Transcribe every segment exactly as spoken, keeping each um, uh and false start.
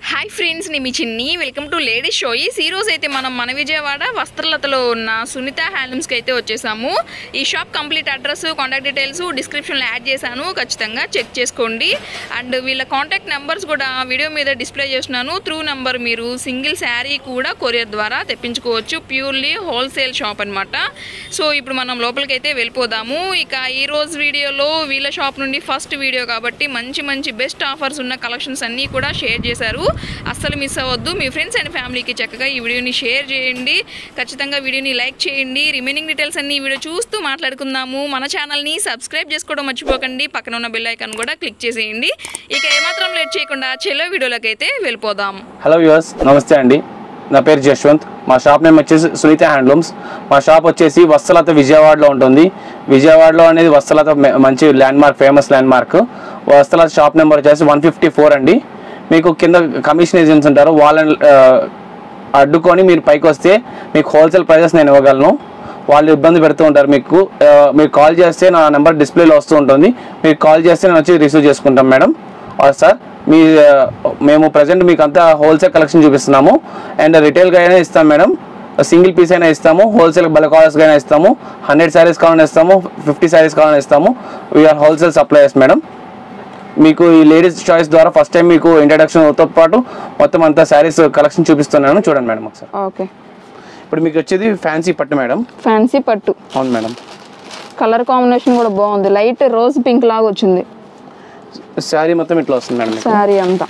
Hi friends, నేను మీ Chinni. Welcome to ladies choice. ఈ రోజు అయితే మనం మన విజయవాడ వస్త్రలతలో ఉన్న సునీత హ్యాండ్లూమ్స్కి అయితే వచ్చేసాము. ఈ shop complete address, contact details డిస్క్రిప్షన్లో యాడ్ చేశాను, ఖచ్చితంగా చెక్ చేసుకోండి. అండ్ వీళ్ళ కాంటాక్ట్ నెంబర్స్ కూడా వీడియో మీద డిస్ప్లే చేస్తున్నాను. త్రూ నెంబర్ మీరు సింగిల్ శారీ కూడా కొరియర్ ద్వారా తెప్పించుకోవచ్చు. ప్యూర్లీ హోల్సేల్ షాప్ అనమాట. సో ఇప్పుడు మనం లోపలికి అయితే వెళ్ళిపోదాము. ఇక ఈ రోజు వీడియోలో వీళ్ళ షాప్ నుండి ఫస్ట్ వీడియో కాబట్టి మంచి మంచి బెస్ట్ ఆఫర్స్ ఉన్న కలెక్షన్స్ అన్నీ కూడా షేర్ చేశారు. అస్సలు మిస్ అవ్వద్దు. మీ ఫ్రెండ్స్ అండ్ ఫ్యామిలీకి చక్కగా ఈ వీడియోని షేర్ చేయండి. ఖచ్చితంగా వీడియోని లైక్ చేయండి. రిమైనింగ్ డీటెయిల్స్ అన్ని ఈ వీడియో చూస్తూ మాట్లాడుకుందాము. మన ఛానల్ని సబ్స్క్రైబ్ చేసుకోవడం మర్చిపోకండి. పక్కన ఉన్న బెల్ ఐకాన్ కూడా క్లిక్ చేసేయండి. ఇక ఏమాత్రం లేట్ చేయకుండా చెలో వీడియోలోకి అయితే వెళ్ళిపోదాం. హలో వ్యూవర్స్, నమస్తే అండి. నా పేరు జశ్వంత్. మా షాప్ నేమ్ వచ్చేసి సునీత హ్యాండ్లూమ్స్. మా షాప్ వచ్చేసి వస్త్రలత విజయవాడలో ఉంటుంది. విజయవాడలో అనేది వస్త్రలత మంచి landmark, famous landmark. Vastralatha shop number వచ్చేసి వన్ ఫిఫ్టీ ఫోర్ అండి. మీకు కింద కమిషన్ ఏజెంట్స్ ఉంటారు, వాళ్ళని అడ్డుకొని మీరు పైకి వస్తే మీకు హోల్సేల్ ప్రైజెస్ నేను ఇవ్వగలను. వాళ్ళు ఇబ్బంది పెడుతూ ఉంటారు. మీకు మీరు కాల్ చేస్తే నా నెంబర్ డిస్ప్లేలో వస్తూ ఉంటుంది. మీరు కాల్ చేస్తే నేను వచ్చి రిసీవ్ చేసుకుంటాం మేడం. సార్, మీ మేము ప్రజెంట్ మీకు అంతా హోల్సేల్ కలెక్షన్ చూపిస్తున్నాము. అండ్ రిటైల్గా అయినా ఇస్తాం మేడం, సింగిల్ పీస్ అయినా ఇస్తాము, హోల్సేల్ బల్క్ ఆర్డర్స్గా అయినా ఇస్తాము. హండ్రెడ్ శారీస్ కావాలని ఇస్తాము, ఫిఫ్టీ శారీస్ కావాలని ఇస్తాము. We are wholesale suppliers madam. మీకు ఈ లేడీస్ చాయిస్ ద్వారా ఫస్ట్ టైం మీకు ఇంట్రడక్షన్తో పాటు మొత్తం అంతా శారీస్ కలెక్షన్ చూపిస్తున్నాను, చూడండి మేడం ఒకసారి. ఓకే, ఇప్పుడు మీకు వచ్చేది ఫ్యాన్సీ పట్టు మేడం. ఫ్యాన్సీ పట్టు. అవును మేడం. కలర్ కాంబినేషన్ కూడా బాగుంది, లైట్ రోజ్ పింక్ లాగా వచ్చింది. శారీ మొత్తం ఇట్లా వస్తుంది మేడం. శారీ అంతా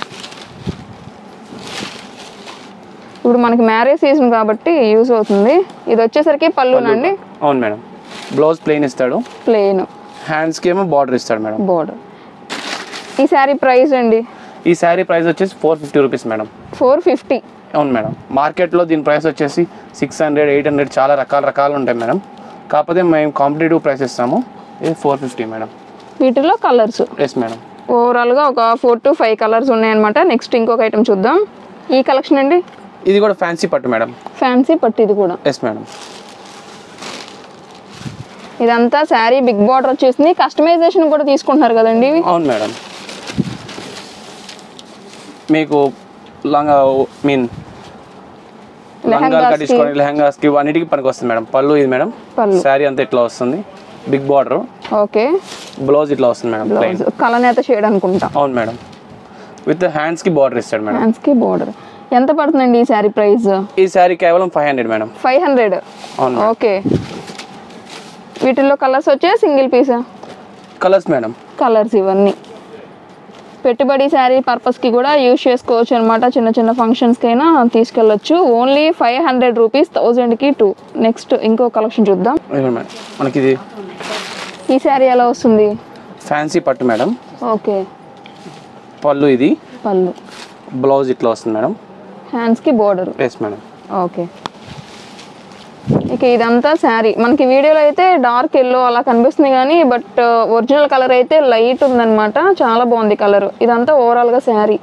ఇప్పుడు మనకి మ్యారేజ్ సీజన్ కాబట్టి యూజ్ అవుతుంది. ఇది వచ్చేసరికి పళ్ళునండి. అవును మేడం. బ్లౌజ్ ప్లెయిన్ ఇస్తాడు, ప్లెయిన్. హ్యాండ్స్కి ఏమో బార్డర్ ఇస్తాడు మేడం. బార్డర్. ఈ శారీ ప్రైస్ అండి? ఈ శారీ ప్రైస్ వచ్చేసి four fifty rupees madam. Four fifty. అవును మేడం. మార్కెట్లో దీని ప్రైస్ వచ్చేసి సిక్స్ హండ్రెడ్ ఎయిట్ హండ్రెడ్ చాలా రకాల రకాలు ఉంటాయి మేడం. కాకపోతే మేము కాంపిటేటివ్ ప్రైస్ ఇస్తాము. ఇది ఫోర్ ఫిఫ్టీ మేడం. వీటిలో కలర్స్? Yes madam. ఓవరాల్గా ఒక ఫోర్ టు ఫైవ్ కలర్స్ ఉన్నాయన్నమాట. నెక్స్ట్ ఇంకొక ఐటమ్ చూద్దాం. ఈ కలెక్షన్ అండి? ఇది కూడా ఫ్యాన్సీ పట్టు మేడం. ఫ్యాన్సీ పట్టు ఇది కూడా? Yes madam. ఇదంతా శారీ బిగ్ బార్డర్ వచ్చేసింది. కస్టమైజేషన్ కూడా తీసుకుంటున్నారు కదండి? అవును మేడం. మీకు లంగా మీన్ లంగాలు కట్టించుకొని లెహంగాస్కి అన్నిటికీ పనికి వస్తుంది మేడం. పళ్ళు ఇది మేడం. శారీ అంతా ఇట్లా వస్తుంది, బిగ్ బార్డర్. ఓకే. బ్లౌజ్ ఇట్లా వస్తుంది మేడం, కలనేత షేడ్ అనుకుంటా. అవును మేడం. విత్ హ్యాండ్స్ కి బార్డర్ ఇస్తాడు మేడం. హ్యాండ్స్ కి బార్డర్. ఎంత పడుతుందండి ఈ శారీ ప్రైస్? ఈ శారీ కేవలం five hundred madam. Five hundred. అవును. ఓకే. వీటిల్లో కలర్స్ వచ్చే సింగిల్ పీసా? Colours madam. కలర్స్ ఇవన్నీ పెట్టుబడి శారీ పర్పస్కి కూడా యూజ్ చేసుకోవచ్చు అనమాట. చిన్న చిన్న ఫంక్షన్స్కి అయినా తీసుకెళ్ళచ్చు. ఓన్లీ ఫైవ్ హండ్రెడ్ రూపీస్, థౌజండ్కి టూ. నెక్స్ట్ ఇంకో కలెక్షన్ చూద్దాం. మనకి ఇది ఈ శారీ ఎలా వస్తుంది? ఫ్యాన్సీ పట్టు మేడం. ఓకే. పళ్ళు ఇది, పళ్ళు. బ్లౌజ్ ఇట్లా వస్తుంది మేడం. హ్యాండ్స్కి బోర్డర్. Yes madam. ఓకే. ఇక ఇదంతా శారీ. మనకి వీడియోలో అయితే డార్క్ ఎల్లో అలా కనిపిస్తుంది కానీ బట్ ఒరిజినల్ కలర్ అయితే లైట్ ఉందన్నమాట. చాలా బాగుంది కలర్. ఇదంతా ఓవరాల్ గా sari.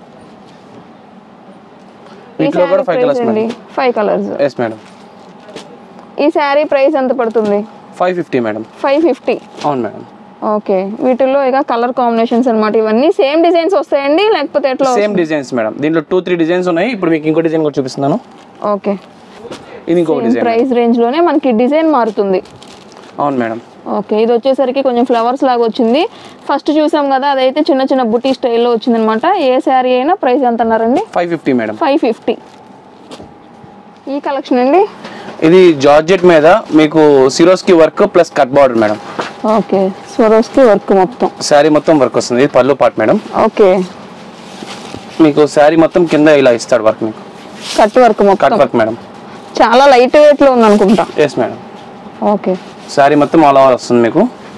Five colours. Yes madam. ఈ శారీ ప్రైస్ ఎంత పడుతుంది? Five fifty madam. Five fifty. అవును మేడం. ఓకే. వీటిల్లో ఇక కలర్ కాంబినేషన్స్ అన్నమాట. ఇవన్నీ సేమ్ డిజైన్స్ వస్తాయండి లేకపోతే ఎట్లా? Same designs madam. దీంట్లో టూ త్రీ డిజైన్స్ ఉన్నాయి. ఇప్పుడు మీకు ఇంకో డిజైన్ కూడా చూపిస్తున్నాను. ఓకే. ఇది ఇంకో డిజైన్. ప్రైస్ రేంజ్ లోనే మనకి డిజైన్ మారుతుంది. అవును మేడం. ఓకే. ఇది వచ్చేసరికి కొంచెం ఫ్లవర్స్ లాగా వచ్చింది. ఫస్ట్ చూసాం కదా, అదైతే చిన్న చిన్న బుటీ స్టైల్లో వచ్చింది అనమాట. ఏ శారీ అయినా ప్రైస్ ఎంత అన్నారండి? Five fifty madam. Five fifty. ఈ కలెక్షన్ అండి? ఇది జార్జెట్ మీద మీకు Swarovski work plus cut border madam. Okay. Swarovski work మొత్తం శారీ మొత్తం వర్క్ వస్తుంది. ఇది పళ్ళు పార్ట్ మేడం. ఓకే. మీకు శారీ మొత్తం కింద ఇలా ఇస్తాడు వర్క్. మీకు కట్ వర్క్ మొత్తం. Cut work madam. చాలా లైట్ వెయిట్ లో ఉంది అనుకుంటా. Yes madam. ఓకే. శారీ మొత్తం ఆల్ ఓవర్ వస్తుంది మీకు.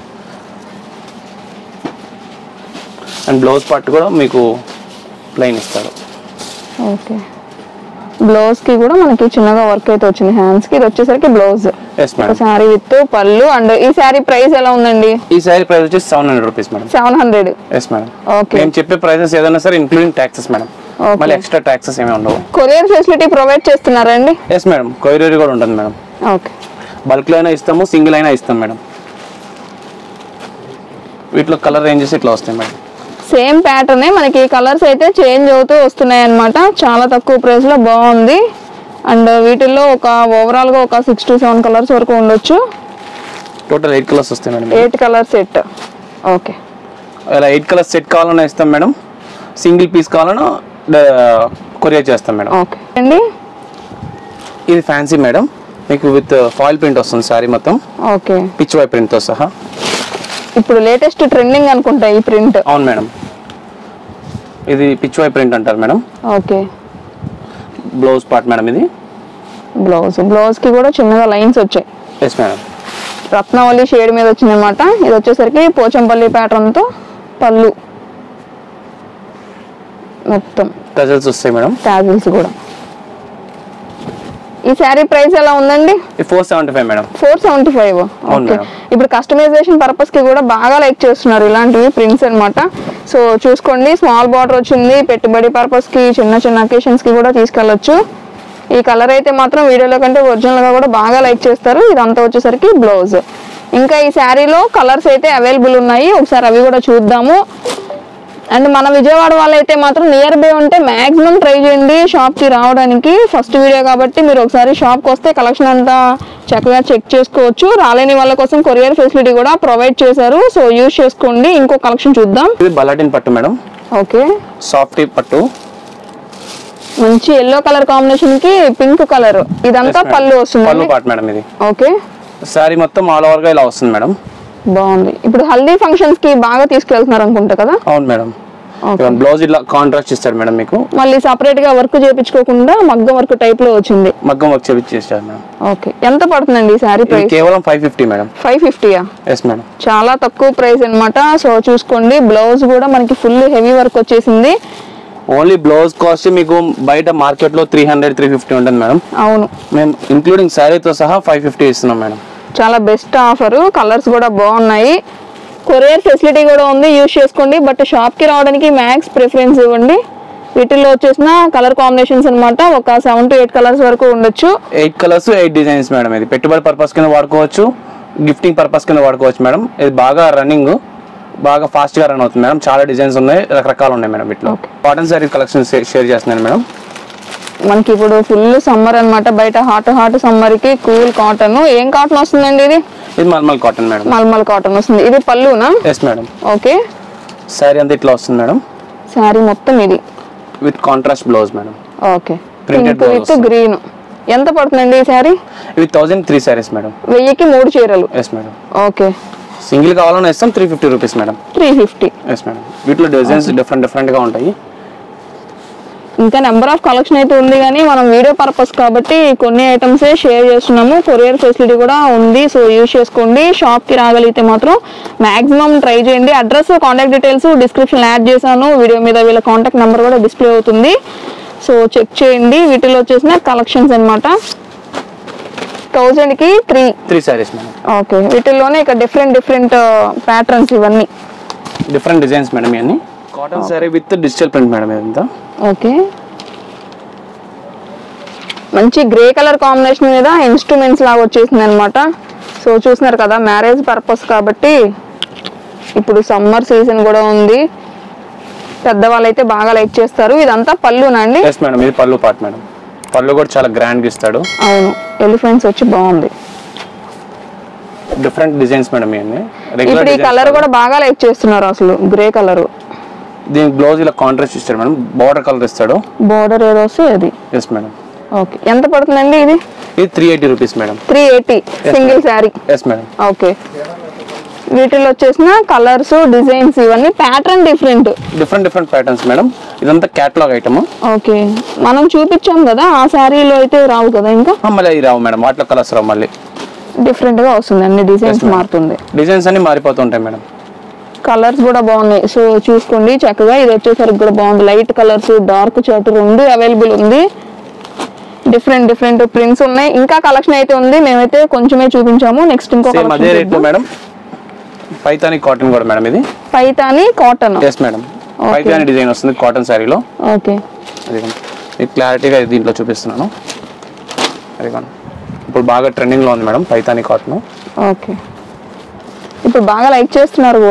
అండ్ బ్లౌజ్ పార్ట్ కూడా మీకు ప్లెయిన్ ఇస్తాడు. ఓకే. బ్లౌజ్ కి కూడా మనకి చిన్నగా వర్క్ అయితే వచ్చింది హ్యాండ్స్ కి. ఇది వచ్చేసరికి blouse. Yes madam. Sari with pallu. And ఈ శారీ ప్రైస్ ఎలా ఉందండి? ఈ శారీ ప్రైస్ వచ్చేసి seven hundred rupees madam. Seven hundred. Yes madam. Okay. నేను చెప్పే ప్రైసెస్ ఏదైనా సరే ఇంక్లూడింగ్ ట్యాక్సెస్ మేడం. మళ్ళీ ఎక్స్ట్రా ట్యాక్సెస్ ఏమీ ఉండవు. కొరియర్ ఫెసిలిటీ ప్రొవైడ్ చేస్తున్నారండి? Yes madam. కొరియర్ కూడా ఉంటుంది మేడం. ఓకే. బల్క్ లో అయినా ఇస్తాము, సింగిల్ అయినా ఇస్తాం మేడం. వీటిలో కలర్ రేంజెస్ ఇట్లా వస్తాయి మేడం. సేమ్ ప్యాటర్నే మనకి కలర్స్ అయితే చేంజ్ అవుతూ వస్తున్నాయి అన్నమాట. చాలా తక్కువ ప్రైస్ లో బాగుంది. అండ్ వీటిల్లో ఒక ఓవరాల్ గా ఒక సిక్స్ టు సెవెన్ కలర్స్ వరకు ఉండొచ్చు. టోటల్ ఎయిట్ కలర్స్ వస్తాయి madam. Eight colour set. Okay, ఇలా ఎయిట్ కలర్స్ సెట్ కావాలన్నా ఇస్తాం మేడం. సింగిల్ పీస్ కావాలన్నా కొరియర్ చేస్తాం మేడం. ఓకే అండి. ఇది ఫ్యాన్సీ మేడం, మీకు విత్ ఫాయిల్ ప్రింట్ వస్తుంది సారీ మొత్తం. ఓకే, పిచ్ వై ప్రింట్ తో సహా. ఇప్పుడు లేటెస్ట్ ట్రెండింగ్ అనుకుంటా ఈ ప్రింట్. అవును మేడం, ఇది పిచ్ వై ప్రింట్ అంటారు madam. Okay, blouse part madam. ఇది బ్లౌజ్ బ్లౌజ్ కి కూడా చిన్నగా లైన్స్ వచ్చాయి. Yes madam. రత్నవల్లి షేడ్ మీద వచ్చింది అనమాట. ఇది వచ్చేసరికి పోచంపల్లి ప్యాటర్న్ తో పళ్ళు మొత్తం టజల్స్ వస్తాయి మేడం. టాజిల్స్ కూడా. ఈ శారీ ప్రైస్ ఎలా ఉందండి? Four seventy five madam. Four seventy five okay. ఇప్పుడు కస్టమైజేషన్ పర్పస్ కి కూడా బాగా లైక్ చేస్తున్నారు ఇలాంటివి ప్రింట్స్ అన్నమాట. సో చూసుకోండి, స్మాల్ బార్డర్ వచ్చింది. పెట్టుబడి పర్పస్ కి, చిన్న చిన్న అకేషన్స్ కి కూడా తీసుకెళ్లొచ్చు. ఈ కలర్ అయితే మాత్రం వీడియోలో కంటే ఒరిజినల్ గా కూడా బాగా లైక్ చేస్తారు. ఇదంతా వచ్చేసరికి బ్లౌజ్. ఇంకా ఈ శారీలో కలర్స్ అయితే అవైలబుల్ ఉన్నాయి, ఒకసారి అవి కూడా చూద్దాము. అండ్ మన విజయవాడ వాళ్ళైతే మాత్రం నియర్ బై ఉంటే మాక్సిమం ట్రై చేయండి షాప్ కి రావడానికి. ఫస్ట్ వీడియో కాబట్టి మీరు ఒకసారి షాప్ కి వస్తే కలెక్షన్ అంతా చక్కగా చెక్ చేసుకోవచ్చు. రాలేని వాళ్ళ కోసం కొరియర్ ఫెసిలిటీ కూడా ప్రొవైడ్ చేశారు, సో యూజ్ చేసుకోండి. ఇంకో కలెక్షన్ చూద్దాం. ఇది బలాటిన్ పట్టు మేడం. ఓకే, సాఫ్ట్ పట్టు, మంచి ఎల్లో కలర్ కాంబినేషన్ కి పింక్ కలర్. ఇదంతా పళ్ళు వస్తుంది. పళ్ళు పార్ట్ మేడం ఇది. ఓకే, సారీ మొత్తం ఆల్ ఓవర్ గా ఇలా వస్తుంది మేడం. బాగుంది. ఇప్పుడు హల్దీ ఫంక్షన్స్ కి బాగా తీసుకెళ్తున్నారు అనుకుంటా కదా? అవును మేడం. బ్లౌజ్ ఇట్లా కాంట్రాస్ట్ ఇస్తాడు మేడం మీకు. మళ్ళీ సెపరేట్ గా వర్క్ చేయించుకోకుండా మగ్గం వర్క్ టైప్ లో వచ్చింది. మగ్గం వర్క్ చేయించేస్తారు మేడం. ఓకే, ఎంత పడుతుందండి ఈ సారీ ప్రైస్? కేవలం ఫైవ్ ఫిఫ్టీ మేడం. ఫైవ్ ఫిఫ్టీయా? Yes madam. చాలా తక్కువ ప్రైస్ అన్నమాట. సో చూసుకోండి, బ్లౌజ్ కూడా మనకి ఫుల్ హెవీ వర్క్ వచ్చేసింది. ఓన్లీ బ్లౌజ్ కాస్ట్ మీకు బయట మార్కెట్ లో త్రీ హండ్రెడ్ త్రీ ఫిఫ్టీ ఉంటుంది మేడం. అవును, మేము ఇంక్లూడింగ్ శారీతో సహా ఫైవ్ ఫిఫ్టీ ఇస్తున్నాం మేడం. చాలా బెస్ట్ ఆఫర్. కలర్స్ కూడా బాగున్నాయి. కొరియర్ ఫెసిలిటీ కూడా ఉంది, యూజ్ చేసుకోండి. బట్ షాప్ కి రావడానికి మ్యాక్స్ ప్రిఫరెన్స్ ఇవ్వండి. వీటిల్లో వచ్చేసిన కలర్ కాంబినేషన్స్ అన్నమాట ఒక సెవెన్ టు ఎయిట్ కలర్స్ వరకు ఉండొచ్చు. Eight colours eight designs madam. ఇది పెట్టుబడి పర్పస్ కింద వాడుకోవచ్చు, గిఫ్టింగ్ పర్పస్ కింద వాడుకోవచ్చు మేడం. ఇది బాగా రన్నింగ్, బాగా ఫాస్ట్ గా రన్ అవుతుంది మేడం. చాలా డిజైన్స్ ఉన్నాయి, రకరకాలు ఉన్నాయి మేడం. వీటిలో కాటన్ సారీ కలెక్షన్ షేర్ చేస్తున్నాను మేడం. మనకి ఇప్పుడు ఫుల్ సమ్మర్ అన్నమాట. బయట హాట్ హాట్ సమ్మర్ కి కూల్ కాటన్. ఏం కాటన్ వస్తుందండి ఇది? ఇది mulmul cotton madam. Mulmul cotton వస్తుంది. ఇది పళ్ళునా? Yes madam. ఓకే, సారీ అంతా ఇట్లా వస్తుంది మేడం. సారీ మొత్తం ఇది with contrast blouse madam. Okay, pink with green. ఎంత పడుతుందండి ఈ సారీ? ఇవి థౌసండ్ త్రీ సారీస్ మేడం. వెయ్యికి మూడు చీరలు. Yes madam. ఓకే, సింగిల్ కావాలన్నా ఇస్తాం three fifty rupees madam. Three fifty yes madam. వీటిలో డిజైన్స్ డిఫరెంట్ డిఫరెంట్ గా ఉంటాయి. ఇంకా నెంబర్ ఆఫ్ కలెక్షన్ అయితే ఉంది, కానీ మనం వీడియో పర్పస్ కాబట్టి కొన్ని ఐటమ్సే షేర్ చేస్తున్నాము. కొరియర్ ఫెసిలిటీ కూడా ఉంది, సో యూజ్ చేసుకోండి. షాప్కి రాగలిగితే మాత్రం మ్యాక్సిమం ట్రై చేయండి. అడ్రస్, కాంటాక్ట్ డీటెయిల్స్ డిస్క్రిప్షన్లో యాడ్ చేశాను. వీడియో మీద వీళ్ళ కాంటాక్ట్ నెంబర్ కూడా డిస్ప్లే అవుతుంది, సో చెక్ చేయండి. వీటిలో వచ్చేసిన కలెక్షన్స్ అనమాట. థౌజండ్కి three three saris madam. Okay, వీటిల్లోనే ఇక డిఫరెంట్ డిఫరెంట్ ప్యాటర్న్స్ ఇవన్నీ డిఫరెంట్ డిజైన్స్ మేడం. ఇవన్నీ cotton sari with digital print madam. ఇదంతా ఓకే, మంచి గ్రే కలర్ కాంబినేషన్ మీద ఇన్స్ట్రుమెంట్స్ లాగా వచ్చేసింది అనమాట. సో చూస్తున్నారు కదా, మ్యారేజ్ పర్పస్ కాబట్టి. ఇప్పుడు సమ్మర్ సీజన్ కూడా ఉంది, పెద్దవాళ్ళు అయితే బాగా లైక్ చేస్తారు. ఇదంతా పళ్ళునా అండి? ఎస్ మేడం, ఇది పళ్ళు పార్ట్ మేడం. పళ్ళు కూడా చాలా గ్రాండ్ గా ఇస్తాడు. అవును, ఎలిఫెంట్స్ వచ్చి బాగుంది. Different designs madam. ఇవన్నీ ఇప్పుడు ఈ కలర్ కూడా బాగా లైక్ చేస్తున్నారు అసలు, గ్రే కలర్. దీని బ్లౌజ్ ఇలా కాంట్రాస్ట్ ఇస్తాడు మేడం. బార్డర్ కలర్ ఇస్తాడు. బార్డర్ ఏదో వస్తే అది. Yes madam. ఓకే, ఎంత పడుతుందండి ఇది? ఇది three eighty rupees madam. Three eighty single sari. Yes madam. Okay, వీటిలో వచ్చేసిన కలర్స్, డిజైన్స్ ఇవన్నీ pattern different different different patterns madam. ఇదంతా క్యాటలాగ్ ఐటమ్. ఓకే, మనం చూపించాం కదా ఆ శారీలో అయితే రావు కదా ఇంకా? మళ్ళీ అవి రావు మేడం, వాటిలో కలర్స్ రావు. మళ్ళీ డిఫరెంట్ గా వస్తుంది, అన్ని డిజైన్స్ మారుతుంది. డిజైన్స్ అన్ని మారిపోతుంటాయి మేడం. కలర్స్ కూడా బాగున్నాయి, సో చూసుకోండి చక్కగా. ఇది వచ్చేసరికి కూడా బాగుంది. లైట్ కలర్స్, డార్క్ చార్ట్ రెండు అవైలబుల్ ఉంది. డిఫరెంట్ డిఫరెంట్ ప్రింట్స్ ఉన్నాయి. ఇంకా కలెక్షన్ అయితే ఉంది, మేమైతే కొంచెమే చూపించాము. నెక్స్ట్ ఇంకో అదే రేట్ మేడం. పైతాని కాటన్ కూడా మేడం. ఇది Paithani cotton. Yes madam. Paithani design వస్తుంది కాటన్ సారీలో. ఓకే, ఇది క్లారిటీగా దీంట్లో చూపిస్తున్నాను. అది ఇప్పుడు బాగా ట్రెండింగ్ లో ఉంది మేడం పైతాని కాటన్. ఓకే, ఇప్పుడు బాగా లైక్ చేస్తున్నారు కూడా.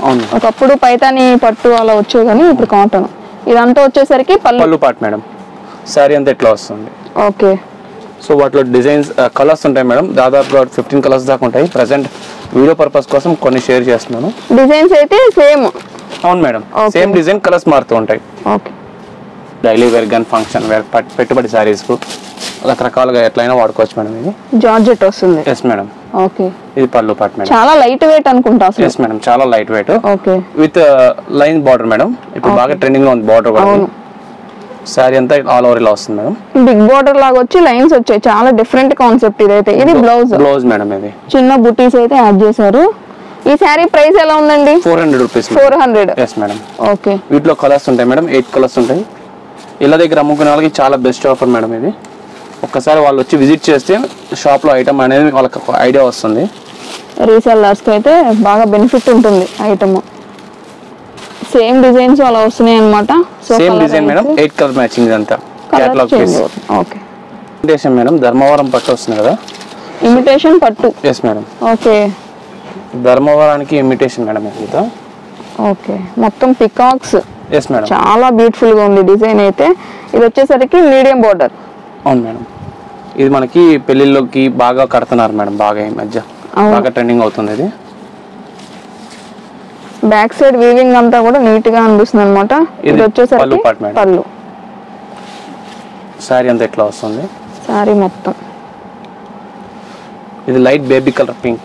అవును. ఒకప్పుడు పైతాని పట్టు అలా వచ్చేవి కానీ ఇప్పుడు కాటన్. ఇదంతా వచ్చేసరికి పళ్ళు పళ్ళు పార్ట్ మేడం. శారీ అంతా ఎట్లా వస్తుంది. ఓకే. సో వాటిలో డిజైన్స్ కలర్స్ ఉంటాయి మేడం, దాదాపుగా ఫిఫ్టీన్ కలర్స్ దాకా ఉంటాయి. ప్రజెంట్ వీడియో పర్పస్ కోసం కొన్ని షేర్ చేస్తున్నాను. డిజైన్స్ అయితే సేమ్. అవును మేడం, సేమ్ డిజైన్, కలర్స్ మారుతూ ఉంటాయి. Okay. Daily wear cum function wear పెట్టుబడి శారీస్కు రకరకాలుగా ఎట్లయినా వాడుకోవచ్చు మేడం. ఇది జార్జెట్ వస్తుంది. Yes madam. ఓకే. ఇది పళ్ళు పార్ట్ మేడం. చాలా లైట్ వెయిట్ అనుకుంటా అసలు. ఎస్ మేడం, చాలా light weight. Okay. With line border madam. ఇప్పుడు బాగా ట్రెండింగ్ లో ఉంది బార్డర్ కూడా. శారీ అంతా ఆల్ ఓవర్ ఇలా వస్తుంది మేడం. బిగ్ బార్డర్ లాగా వచ్చి లైన్స్ వచ్చాయి. చాలా డిఫరెంట్ కాన్సెప్ట్ ఇదైతే. ఇది బ్లౌజ్. Blouse madam. ఇది చిన్న బుటీస్ అయితే యాడ్ చేశారు. ఈ శారీ ప్రైస్ ఎలా ఉందండి? Four hundred rupees. Four hundred. Yes madam. Okay. వీటిలో కలర్స్ ఉంటాయి మేడం, ఎయిట్ కలర్స్ ఉంటాయి. ఇళ్ళ దగ్గర అమ్ముకునే వాళ్ళకి చాలా బెస్ట్ ఆఫర్ మేడం ఇది. ఒక్కసారి వాళ్ళు వచ్చి విజిట్ చేస్తే షాప్లో ఐటమ్ అనేది వాళ్ళకి ఒక ఐడియా వస్తుంది. రీసెల్లర్స్కి అయితే బాగా బెనిఫిట్ ఉంటుంది ఐటమ్. సేమ్ డిజైన్స్ అలా వస్తున్నాయి అన్నమాట. Same design madam, eight colour matching ఇదంతా. Catalogue piece. Okay. Imitation madam, Dharmavaram పట్టు వస్తుంది కదా. ఇమిటేషన్ పట్టు. Yes madam. ఓకే. ధర్మవరానికి ఇమిటేషన్ మేడం ఇది. ఓకే. మొత్తం పికాక్స్. Yes madam. చాలా బ్యూటిఫుల్ గా ఉంది డిజైన్ అయితే. ఇది వచ్చేసరికి మీడియం బోర్డర్. అవును మేడం. ఇది మనకి పెళ్లిళ్ళకి బాగా కడుతున్నారు మేడం, బాగా ఈ మధ్య బాగా ట్రెండింగ్ అవుతుంది ఇది. బ్యాక్ సైడ్ వీవింగ్ అంతా కూడా నీట్ గా అనిపిస్తుంది అన్నమాట. ఇది వచ్చేసరికి పళ్ళు. సారీ అంతా ఎట్లా వస్తుంది. సారీ మొత్తం ఇది లైట్ బేబీ కలర్ పింక్.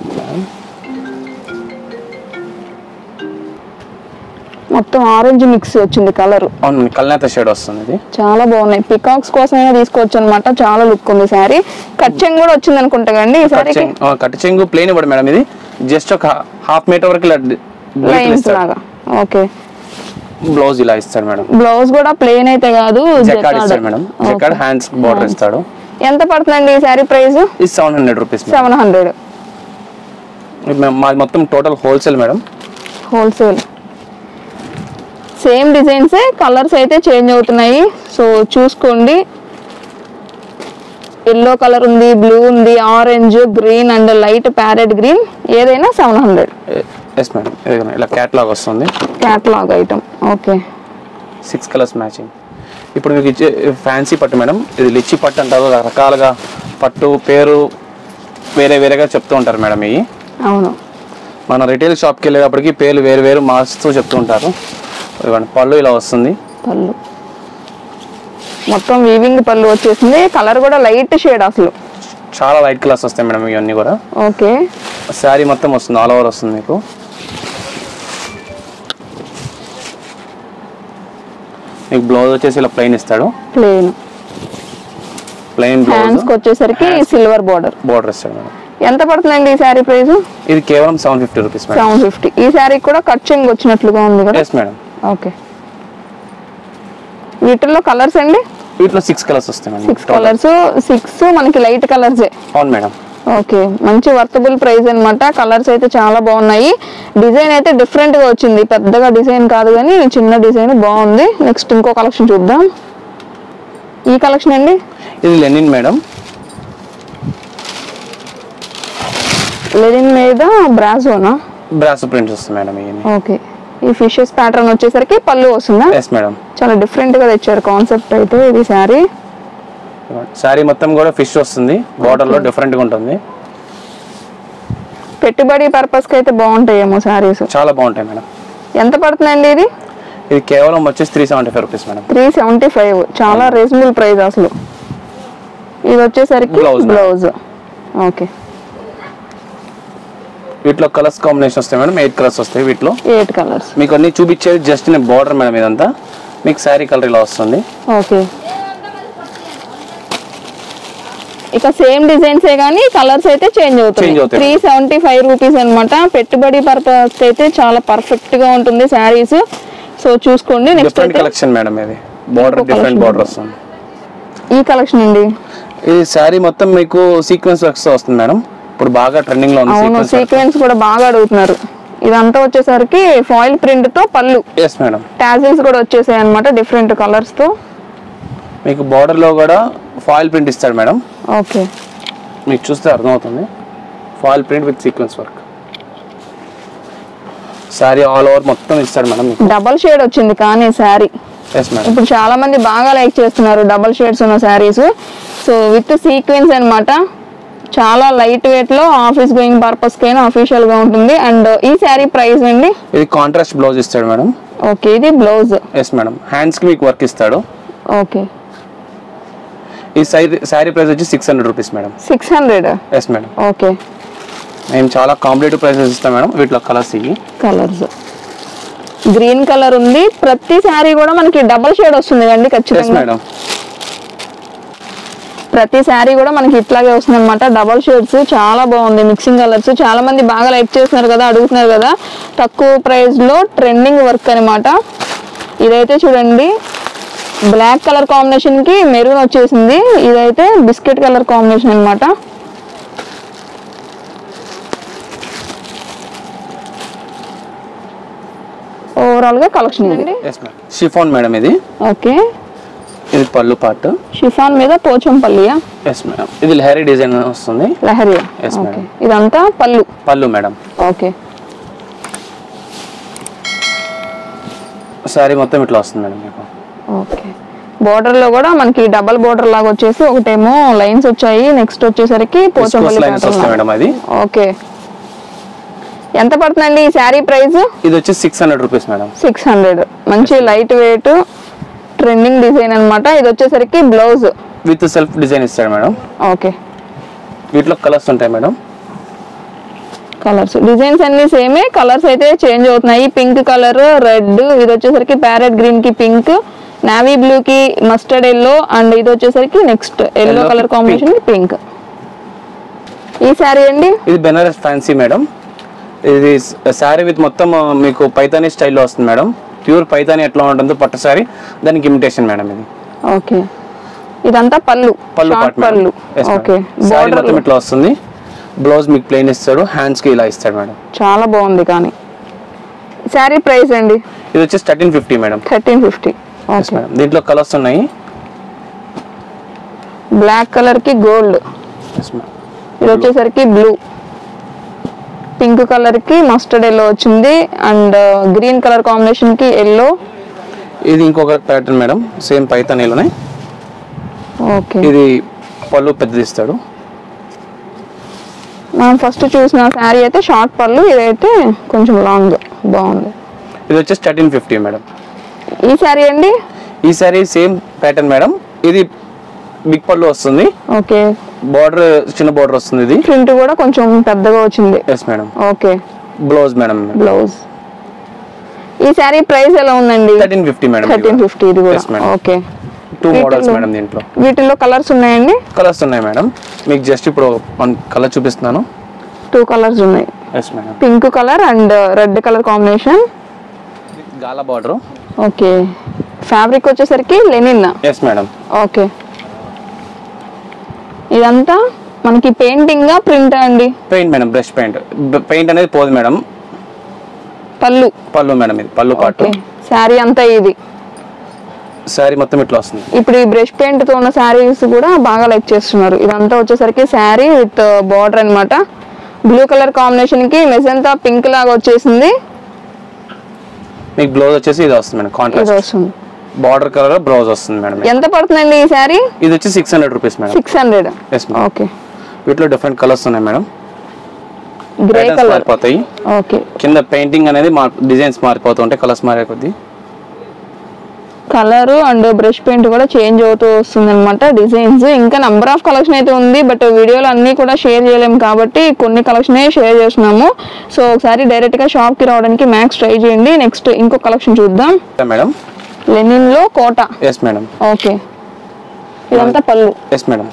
మొత్తం ఆరెంజ్ మిక్స్ వచ్చింది కలర్. అవును, కల్నేత షేడ్ వస్తుంది. ఇది చాలా బాగున్నాయి. పికాక్స్ కోసమైనా తీసుకోవచ్చు అన్నమాట. చాలా లుక్ ఉంది సారీ. కట్ చెంగు కూడా వచ్చింది అనుకుంటా కండి ఈ సారీకి. కట్ చెంగు ప్లేన్ ఇవ్వడు మేడం. ఇది జస్ట్ ఒక హాఫ్ మీటర్ వరకు లైన్స్ లాగా. ఓకే. బ్లౌజ్ ఇలా ఇస్తాడు మేడం. బ్లౌజ్ కూడా ప్లేన్ అయితే కాదు, జకార్డ్ ఇస్తాడు మేడం. జకార్డ్ హ్యాండ్స్ బోర్డర్ ఇస్తాడు. ఎంత పడుతుందండి ఈ సారీ ప్రైస్? ఇది seven hundred rupees. Seven hundred. మాది మొత్తం total wholesale madam. Wholesale. Same డిజైన్సే, కలర్స్ అయితే చేంజ్ అవుతున్నాయి. సో చూసుకోండి. ఎల్లో కలర్ ఉంది, బ్లూ ఉంది, orange, green and light parrot green. ఏదైనా సెవెన్ హండ్రెడ్. Yes madam. ఇలా క్యాటలాగ్ వస్తుంది. Catalogue item. Okay. Six colours matching. ఇప్పుడు మీకు ఇచ్చే ఫ్యాన్సీ పట్టు మేడం. ఇది లిచ్చి పట్టు అంటారు. రకరకాలుగా పట్టు పేరు వేరే వేరేగా చెప్తూ ఉంటారు మేడం. ఇవి అవును, మన రిటైల్ షాప్కి వెళ్ళేటప్పటికి పేర్లు వేరు వేరు మార్చుతూ చెప్తూ ఉంటారు. ఇవ్వండి, పళ్ళు ఇలా వస్తుంది. పళ్ళు మొత్తం వీవింగ్ పళ్ళు వచ్చేసింది. కలర్ కూడా లైట్ షేడ్, అసలు చాలా లైట్ కలర్స్ వస్తాయి మేడం ఇవన్నీ కూడా. ఓకే. శారీ మొత్తం వస్తుంది, ఆల్ ఓవర్ వస్తుంది మీకు. మీకు బ్లౌజ్ వచ్చేసి ఇలా ప్లెయిన్ ఇస్తాడు. Plain plain blouse. హ్యాండ్స్ వచ్చేసరికి సిల్వర్ బోర్డర్. బోర్డర్ ఇస్తాడు మేడం. ఎంత పడుతుందండి ఈ శారీ ప్రైస్? ఇది కేవలం seven fifty rupees madam. Seven fifty. ఈ శారీ కూడా కట్ చెంగు వచ్చినట్లుగా ఉంది కదా. Yes madam. ఓకే. వీటిల్లో కలర్స్ అండి? వీటిలో సిక్స్ కలర్స్ వస్తాయి మేడం. Six colours. సిక్స్ మనకి లైట్ కలర్సే. అవును మేడం. ఓకే. మంచి వర్తబుల్ ప్రైస్ అన్నమాట. కలర్స్ అయితే చాలా బాగున్నాయి. డిజైన్ అయితే డిఫరెంట్ గా వచ్చింది. పెద్దగా డిజైన్ కాదు కానీ చిన్న డిజైన్ బాగుంది. నెక్స్ట్ ఇంకో కలెక్షన్ చూద్దాం. ఈ కలెక్షన్ అండి? ఇది లెనిన్ మేడం. లెనిన్ మీద బ్రాసోనా? బ్రాసో ప్రింట్స్ వస్తుంది మేడం ఇవన్నీ. ఓకే. ఈ ఫిషెస్ ప్యాటర్న్ వచ్చేసరికి పళ్ళు వస్తుందా? Yes madam. చాలా డిఫరెంట్ గా తెచ్చారు కాన్సెప్ట్ అయితే. ఇది శారీ శారీ మొత్తం కూడా ఫిష్ వస్తుంది. బార్డర్ లో డిఫరెంట్ గా ఉంటుంది. పెట్టుబడి పర్పస్ కి అయితే బాగుంటాయేమో శారీస్. చాలా బాగుంటాయి మేడం. ఎంత పడుతుందండి ఇది? ఇది కేవలం వచ్చేసి three seventy five rupees madam. Three seventy five. చాలా రీజనబుల్ ప్రైస్ అసలు. ఇది వచ్చేసరికి బ్లౌజ్. ఓకే. వీటిలో కలర్స్ కాంబినేషన్ వస్తాయి మేడం. ఎయిట్ కలర్స్ వస్తాయి వీటిలో. Eight colours. మీకు అన్ని చూపించేది జస్ట్ నేను బార్డర్ మేడం. ఇదంతా మీకు శారీ కలర్ ఇలా వస్తుంది. ఓకే. ఇక సేమ్ డిజైన్సే కానీ కలర్స్ అయితే చేంజ్ అవుతాయి. త్రీ సెవెంటీ ఫైవ్ రూపీస్ అనమాట. పెట్టుబడి పర్పస్ అయితే చాలా పర్ఫెక్ట్ గా ఉంటుంది శారీస్. సో చూసుకోండి. Next collection madam. ఇది బార్డర్ డిఫరెంట్ బార్డర్ వస్తుంది. ఈ కలెక్షన్ అండి. ఇది శారీ మొత్తం మీకు సీక్వెన్స్ వర్క్స్ వస్తుంది మేడం. ఇప్పుడు బాగా ట్రెండింగ్ లో ఉంది. అవును, సీక్వెన్స్ కూడా బాగా అడుగుతున్నారు. ఇదంతా వచ్చేసరికి ఫాయిల్ ప్రింట్ తో పళ్ళు. Yes madam. టాజిల్స్ కూడా వచ్చేసాయి అన్నమాట డిఫరెంట్ కలర్స్ తో. మీకు బార్డర్ లో కూడా ఫాయిల్ ప్రింట్ ఇస్తాడు మేడం. ఓకే. మీకు చూస్తే అర్థమవుతుంది. Foil print with sequence work. Sari all over మొత్తం ఇస్తాడు మేడం. డబల్ షేడ్ వచ్చింది కానీ శారీ ఎస్ మేడం. ఇప్పుడు చాలా మంది బాగా లైక్ చేస్తున్నారు డబల్ షేడ్స్ ఉన్న శారీస్. సో విత్ సీక్వెన్స్ అన్నమాట. చాలా లైట్ వెయిట్ లో ఆఫీస్ గోయింగ్ పర్పస్ కైనా అఫీషియల్ గా ఉంటుంది. అండ్ ఈ శారీ ప్రైస్ అండి? ఇది కాంట్రాస్ట్ బ్లౌజ్ ఇస్తాడు మేడం. ఓకే, ఇది బ్లౌజ్. Yes madam. హ్యాండ్స్ కి మీకు వర్క్ ఇస్తాడు. ఓకే, ఈ శారీ ప్రైస్ వచ్చి six hundred rupees madam. Six hundred yes madam. Okay, మేము చాలా కాంపిటేటివ్ ప్రైసెస్ ఇస్తాం మేడం. వీటిలో కలర్స్ ఇవి. కలర్స్ గ్రీన్ కలర్ ఉంది. ప్రతి శారీ కూడా మనకి డబల్ షేడ్ వస్తుంది కండి ఖచ్చితంగా మేడం. ప్రతి శారీ కూడా మనకి ఇట్లాగే వస్తుంది అనమాట. డబల్ షేడ్స్ చాలా బాగుంది. మిక్సింగ్ కలర్స్ చాలా మంది బాగా లైక్ చేస్తున్నారు కదా, అడుగుతున్నారు కదా. తక్కువ ప్రైస్ లో ట్రెండింగ్ వర్క్ అనమాట. ఇదైతే చూడండి బ్లాక్ కలర్ కాంబినేషన్ కి మెరూన్ వచ్చేసింది. ఇదైతే బిస్కెట్ కలర్ కాంబినేషన్ అనమాట. ఓవరాల్ గా కలెక్షన్ అండి. షిఫాన్ మేడం ఇది. ఓకే, ఇది పళ్ళు పార్ట్. షిఫాన్ మీద పోచంపల్లియా? Yes madam. ఇది లహరి డిజైన్ వస్తుంది. లహరియా? Yes madam. ఇదంతా పళ్ళు. పళ్ళు మేడం. ఓకే, సారీ మొత్తం ఇట్లా వస్తుంది మేడం మీకు. ఓకే, బోర్డర్ లో కూడా మనకి డబల్ బోర్డర్ లాగా వచ్చేసి ఒకటేమో లైన్స్ వచ్చాయి, నెక్స్ట్ వచ్చేసరికి పోచంపల్లి లైన్స్ వస్తాయి మేడం. అది ఓకే. ఎంత పడుతుందండి ఈ శారీ ప్రైస్? ఇది వచ్చి six hundred rupees madam. Six hundred మంచి లైట్ వెయిట్ ట్రెండింగ్ డిజైన్ అన్నమాట. ఇది వచ్చేసరికి బ్లౌజ్ విత్ సెల్ఫ్ డిజైన్ ఇస్తాడు మేడం. ఓకే, వీటిలో కలర్స్ ఉంటాయి మేడం. కలర్స్ డిజైన్స్ అన్ని సేమే, కలర్స్ అయితే చేంజ్ అవుతున్నాయి. పింక్ కలర్, రెడ్, ఇది వచ్చేసరికి ప్యారెట్ గ్రీన్ కి పింక్, నావీ బ్లూ కి మస్టర్డ్ ఎల్లో, అండ్ ఇది వచ్చేసరికి నెక్స్ట్ ఎల్లో కలర్ కాంబినేషన్ కి పింక్. ఈ శారీ అండి? ఇది బెనారస్ ఫ్యాన్సీ మేడం. ఇది శారీ విత్ మొత్తం మీకు పైతానీ స్టైల్లో వస్తుంది మేడం. ప్యూర్ పైతానీ ఎట్లా ఉంటుందో పట్టు శారీ, దానికి ఇమిటేషన్ మేడం ఇది. ఓకే, ఇదంతా పళ్ళు. పళ్ళు పార్ట్ పళ్ళు. ఓకే, శారీ మొత్తం ఇట్లా వస్తుంది. బ్లౌజ్ మీకు ప్లెయిన్ ఇస్తాడు, హ్యాండ్స్ కి ఇలా ఇస్తాడు మేడం. చాలా బాగుంది. కానీ శారీ ప్రైస్ అండి? ఇది వచ్చేసి thirteen fifty madam. Thirteen fifty madam. దీంట్లో కలర్స్ ఉన్నాయి. బ్లాక్ కలర్ కి గోల్డ్, ఇది వచ్చేసరికి బ్లూ, పింక్ కలర్ కి మస్టర్డ్ ఎల్లో వచ్చింది, అండ్ గ్రీన్ కలర్ కాంబినేషన్ కి ఎల్లో. ఇది ఇంకొక ప్యాటర్న్ మేడం, సేమ్ పైతానీలోనే. ఓకే, ఇది పళ్ళు పెద్దది ఇస్తాడు. మనం ఫస్ట్ చూసిన శారీ అయితే షార్ట్ పళ్ళు, ఇదైతే కొంచెం లాంగ్. బాగుంది. ఇది వచ్చేసి థర్టీన్ ఫిఫ్టీ మేడం. ఈ శారీ అండి? ఈ శారీ సేమ్ ప్యాటర్న్ మేడం. ఇది బిగ్ పళ్ళు వస్తుంది. ఓకే, బార్డర్ చిన్న బార్డర్ వస్తుంది. ఇది ప్రింట్ కూడా కొంచెం పెద్దగా వచ్చింది. Yes madam. Okay, blouse madam. Blouse. ఈ శారీ ప్రైస్ ఎలా ఉందండి? Thirteen fifty madam. Thirteen fifty ఇది కూడా. ఓకే, టూ మోడల్స్ మేడం దీంట్లో. వీటిల్లో కలర్స్ ఉన్నాయండి? కలర్స్ ఉన్నాయి మేడం. మీకు జస్ట్ ఇప్పుడు వన్ కలర్ చూపిస్తున్నాను. టూ కలర్స్ ఉన్నాయి. Yes madam. Pink colour and red colour combination. గాలా బార్డర్. ఓకే, ఫ్యాబ్రిక్ వచ్చేసరికి లెనిన్. Yes madam. ఓకే, ఇదంతా మనకి పెయింటింగ్ ప్రింట్ అండి? Paint madam, brush paint. Paint అనేది పోదు మేడం. పళ్ళు. పళ్ళు మేడం. ఇది పళ్ళు పార్ట్. శారీ అంతా ఇది. శారీ మొత్తం ఇట్లా వస్తుంది. ఇప్పుడు ఈ బ్రష్ పెయింట్ తో ఉన్న శారీస్ కూడా బాగా లైక్ చేస్తున్నారు. ఇదంతా వచ్చేసరికి శారీ విత్ బార్డర్ అన్నమాట. బ్లూ కలర్ కాంబినేషన్ కి మెజంతా పింక్ లాగా వచ్చేసింది. మీకు బ్లౌజ్ వచ్చేసి ఇది వస్తుంది మేడం, కాంట్రాస్ట్ వస్తుంది. బార్డర్ కలర్ బ్లౌజ్ వస్తుంది మేడం. ఎంత పడుతుందండి ఈ శారీ? ఇది వచ్చి six hundred rupees madam. Six hundred. Yes madam. Okay, వీటిలో డిఫరెంట్ కలర్స్ ఉన్నాయి మేడం. గ్రే కలర్ మారిపోతాయి. ఓకే, కింద పెయింటింగ్ అనేది డిజైన్స్ మారిపోతూ ఉంటాయి, కలర్స్ మారే కొద్దీ. కలర్ అండ్ బ్రష్ పెయింట్ కూడా చేంజ్ అవుతూ వస్తుంది అనమాట. డిజైన్స్ ఇంకా నంబర్ ఆఫ్ కలెక్షన్ అయితే ఉంది, బట్ వీడియోలో అన్ని కూడా షేర్ చేయలేము కాబట్టి కొన్ని కలెక్షన్ షేర్ చేస్తున్నాము. సో ఒకసారి డైరెక్ట్ గా షాప్ కి రావడానికి మ్యాక్స్ ట్రై చేయండి. నెక్స్ట్ ఇంకో కలెక్షన్ చూద్దాం మేడం. లెనిన్ లో కోట. Yes madam. ఓకే, ఇదంతా పళ్ళు. Yes madam.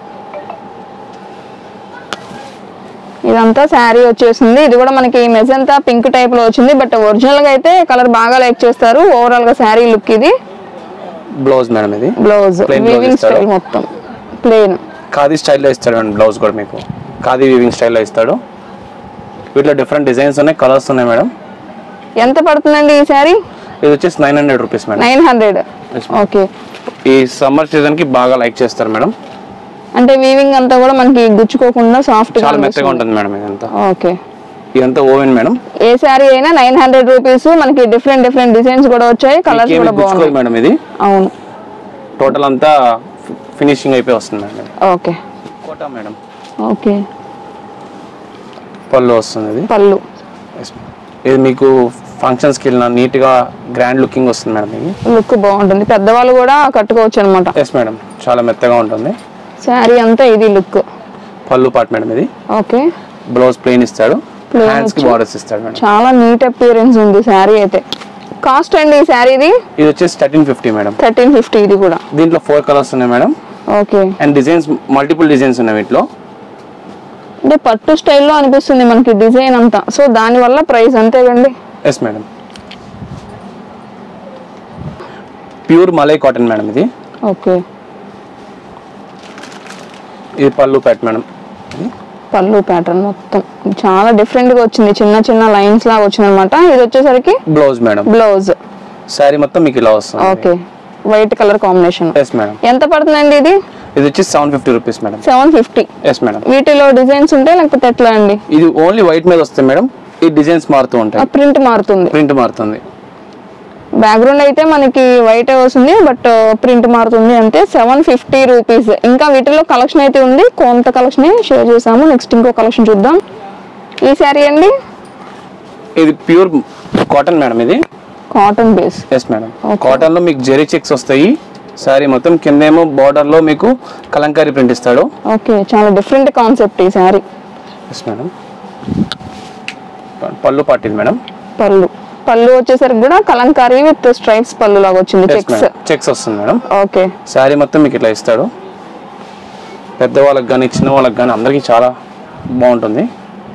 ఇదంతా శారీ వచ్చేసింది. ఇది కూడా మనకి మెజంతా పింక్ టైప్ లో వచ్చింది, బట్ ఒరిజినల్ గా అయితే కలర్ బాగా లైక్ చేస్తారు. ఓవరాల్ గా శారీ లుక్ ఇది. Blouse madam. ఇది బ్లౌజ్ వీవింగ్ స్టైల్ మొత్తం ప్లెయిన్ ఖాదీ స్టైల్లో ఇస్తాడు మేడం. బ్లౌజ్ కూడా మీకు ఖాదీ వీవింగ్ స్టైల్లో ఇస్తాడు. వీటిలో డిఫరెంట్ డిజైన్స్ ఉన్నాయి, కలర్స్ ఉన్నాయి మేడం. ఎంత పడుతుందండి ఈ శారీ? ఇది వచ్చేసి nine hundred rupees madam. Nine hundred. Okay, ఈ సమ్మర్ సీజన్ కి బాగా లైక్ చేస్తారు మేడం. అంటే వీవింగ్ అంతా కూడా మనకి గుచ్చుకోకుండా సాఫ్ట్ గా చాలా మెత్తగా ఉంటుంది మేడం ఇదంతా. ఓకే, ఇదంతా ఓవెన్ మేడం. ఏ శారీ అయినా నైన్ హండ్రెడ్ రూపీస్. మనకి డిఫరెంట్ డిఫరెంట్ డిజైన్స్ కూడా వచ్చాయి, కలర్స్ కూడా బాగున్నాయి మేడం. ఇది అవును, టోటల్ అంతా ఫినిషింగ్ అయిపోయి వస్తుంది madam. Okay Kota madam. Okay, pallu వస్తుంది. ఇది పళ్ళు. ఇది మీకు ఫంక్షన్స్ కి వెళ్ళిన నీట్ గా గ్రాండ్ లుకింగ్ వస్తుంది మేడం. ఇది లుక్ బాగుంటుంది, పెద్దవాళ్ళు కూడా కట్టుకోవచ్చు అనమాట. ఎస్ మేడం, చాలా మెత్తగా ఉంటుంది శారీ అంతా. ఇది లుక్. Pallu part madam. ఇది ఓకే. బ్లౌజ్ ప్లెయిన్ ఇస్తాడు, హ్యాండ్స్ కి బార్డర్స్ ఇస్తాడు మేడం. చాలా నీట్ అపియరెన్స్ ఉంది శారీ అయితే. కాస్ట్ అండి ఈ శారీది? ఇది వచ్చేసి thirteen fifty madam. Thirteen fifty. ఇది కూడా దీంట్లో ఫోర్ కలర్స్ ఉన్నాయి madam. Okay. And designs multiple designs ఉన్నాయి వీటిలో. అంటే పట్టు స్టైల్లో అనిపిస్తుంది మనకి డిజైన్ అంతా, సో దాని వల్ల ప్రైస్ అంతేగండి. Yes madam. Pure malai cotton madam. ఇది ఓకే. ఇది పళ్ళు ప్యాట్ మేడం. పళ్ళు ప్యాటర్న్ మొత్తం చాలా డిఫరెంట్ గా వచ్చింది, చిన్న చిన్న లైన్స్ లాగా వచ్చింది అనమాట. ఇది వచ్చేసరికి బ్లౌజ్ మేడం. బ్లౌజ్. సారీ మొత్తం మీకు ఇలా వస్తుంది. Okay, white colour combination. Yes madam. ఎంత పడుతుందండి ఇది? ఇది వచ్చి seven fifty rupees madam. Seven fifty. Yes madam. వీటిలో డిజైన్స్ ఉంటాయి లేకపోతే ఎట్లా అండి? ఇది ఓన్లీ వైట్ మీద వస్తాయి మేడం. ఈ డిజైన్స్ మారుతూ ఉంటాయి, ప్రింట్ మారుతుంది. ప్రింట్ మారుతుంది. బ్యాక్గ్రౌండ్ అయితే మనకి వైట్ వస్తుంది, బట్ ప్రింట్ మారుతుంది అంతే. Seven fifty rupees. ఇంకా వీటిలో కలెక్షన్ అయితే ఉంది, కొంత కలెక్షన్ షేర్ చేసాము. నెక్స్ట్ ఇంకో కలెక్షన్ చూద్దాం. ఈ శారీ అండి? ఇది ప్యూర్ కాటన్ మేడం. ఇది cotton base. Yes madam. Cotton లో మీకు జెరీ చెక్స్ వస్తాయి. సారీ మొత్తం కిందేమో బార్డర్ లో మీకు కలంకారీ ప్రింట్ ఇస్తాడు. ఓకే, చాలా డిఫరెంట్ కాన్సెప్ట్ ఈ శారీ. Yes madam. పళ్ళు పాటిది మేడం. పళ్ళు. పళ్ళు వచ్చేసరికి కూడా కలంకారీ విత్ స్ట్రైప్స్ పళ్ళు లాగా వచ్చింది. చెక్స్ చెక్స్ వస్తుంది మేడం. ఓకే. శారీ మొత్తం మీకు ఇట్లా ఇస్తాడు. పెద్దవాళ్ళకి కానీ చిన్న వాళ్ళకి కానీ అందరికి చాలా బాగుంటుంది.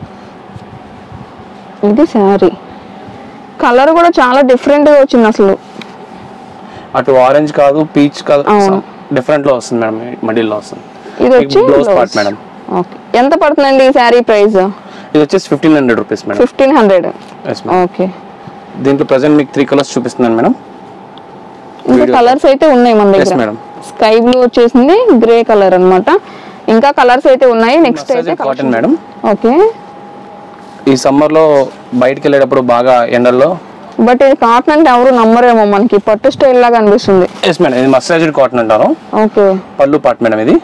ఇది శారీ కలర్ కూడా చాలా డిఫరెంట్ గా వచ్చింది అసలు. అటు ఆరెంజ్ కాదు, పీచ్ కాదు, డిఫరెంట్ లో వస్తుంది మేడం. మిడిల్ లో వస్తుంది. ఇది వచ్చి బ్లౌజ్ పార్ట్ మేడం. ఓకే. ఎంత పడుతుందండి ఈ శారీ ప్రైస్? ఇది వచ్చేసి fifteen hundred rupees madam. Fifteen hundred. Okay. దీంట్లో ప్రెసెంట్ మీకు త్రీ కలర్స్ చూపిస్తున్నాను మేడం. ఇంకా కలర్స్ అయితే ఉన్నాయి మన దగ్గర. మేడం. స్కై బ్లూ వచ్చేసింది, గ్రే కలర్ అన్నమాట. ఇంకా కలర్స్ అయితే ఉన్నాయి. నెక్స్ట్ అయితే కాటన్ మేడం. ఓకే. ఈ సమ్మర్ లో బయటికి వెళ్ళేటప్పుడు బాగా ఎండల్లో. బట్ ఇది కాటన్ అంటే ఎవరు నమ్మరేమో, మనకి పట్టు స్టైల్ లాగా అనిపిస్తుంది. Yes madam. ఇది మర్సరైజ్డ్ కాటన్ అంటారు. ఓకే. Pallu part madam. ఇది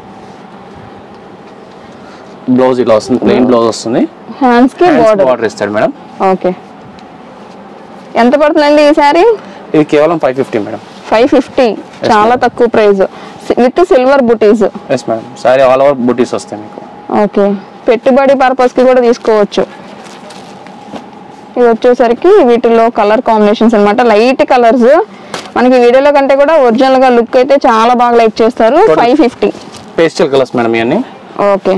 బ్లౌజ్ ఇలా వస్తుంది, ప్లెయిన్ బ్లౌజ్ వస్తుంది. హ్యాండ్స్ కి బోర్డర్ బార్డర్ ఇస్తాడు మేడం. ఓకే. ఎంత పడుతుందండి ఈ శారీ? ఇది కేవలం five fifty madam. Five fifty. చాలా తక్కువ price with silver butis. Yes madam. Sari all over butis వస్తాయి మీకు. ఓకే. పెట్టుబడి పర్పస్ కి కూడా తీసుకోవచ్చు. ఇది వచ్చేసరికి వీటిలో కలర్ కాంబినేషన్స్ అన్నమాట, లైట్ కలర్స్. మనకి వీడియోలో కంటే కూడా ఒరిజినల్ గా లుక్ అయితే చాలా బాగా లైక్ చేస్తారు. Five fifty. Pastel colours madam ఇవన్నీ. ఓకే.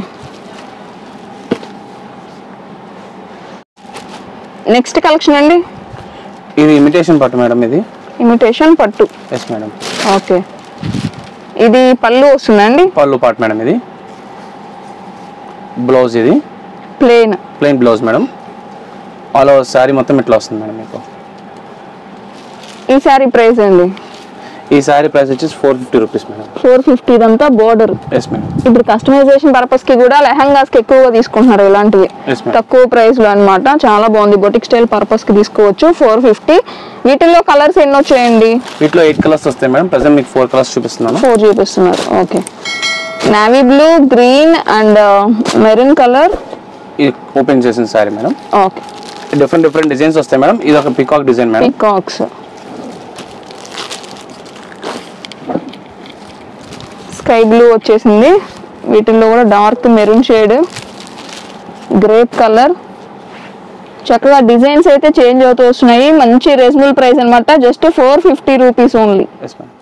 నెక్స్ట్ కలెక్షన్ అండి? ఇది ఇమిటేషన్ పట్టు మేడం. ఇది ఇమిటేషన్ పట్టు. Yes madam. ఓకే. ఇది పళ్ళు వస్తుందండి? Pallu part madam. ఇది బ్లౌజ్. ఇది plain plain blouse madam. All over sari మొత్తం ఇట్లా వస్తుంది మేడం మీకు. ఈ శారీ ప్రైస్ అండి? ఈ శారీ ప్రైస్ వచ్చేసి four fifty rupees madam. Four fifty. ఇదంతా బోర్డర్. Yes madam. ఇప్పుడు కస్టమైజేషన్ పర్పస్ కి కూడా లెహంగాస్ కి ఎక్కువగా తీసుకుంటున్నారు ఇలాంటివి, తక్కువ ప్రైస్ లో అన్నమాట. చాలా బాగుంది. బొటిక్ స్టైల్ పర్పస్ కి తీసుకోవచ్చు. Four fifty. వీటిల్లో కలర్స్ ఎన్ని వచ్చాయండి? వీటిలో ఎయిట్ కలర్స్ వస్తాయి మేడం. ప్రెసెంట్ మీకు ఫోర్ కలర్స్ చూపిస్తున్నాను. ఫోర్ చూపిస్తున్నారు. Okay. Navy blue, green and maroon colour. ఇది ఓపెన్ చేసిన sari madam. Okay. Different different designs వస్తాయి మేడం. ఇది ఒక peacock design madam. Peacocks. Sky blue వచ్చేసింది. వీటిల్లో కూడా dark maroon shade, grape colour. చక్కగా డిజైన్స్ అయితే చేంజ్ అవుతూ వస్తున్నాయి. మంచి రీజనబుల్ ప్రైస్ అన్నమాట. Just four fifty rupees only. Yes madam.